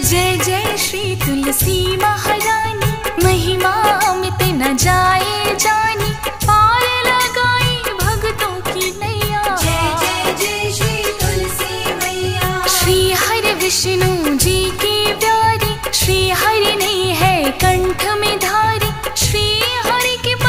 जय जय श्री तुलसी महारानी, महिमा अमित न जाए जानी, पार लगाई भक्तों की नैया। जय जय जय श्री तुलसी मैया। श्री हरि विष्णु